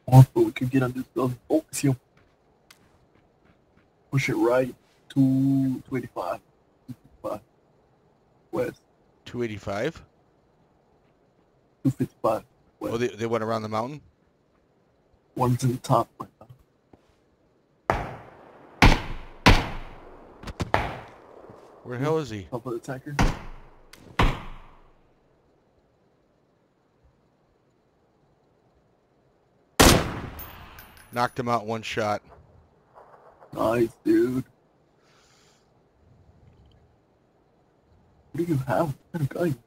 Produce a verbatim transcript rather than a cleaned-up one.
Oh, but we could get on this building. Oh, see him. Push it right. two eighty-five. two fifty-five. West. two eighty-five? two fifty-five. West. Oh, they, they went around the mountain? One's in the top right now. Where the hell is he? Top of the attacker. Knocked him out one shot. Nice, dude. What do you have? What kind of gun?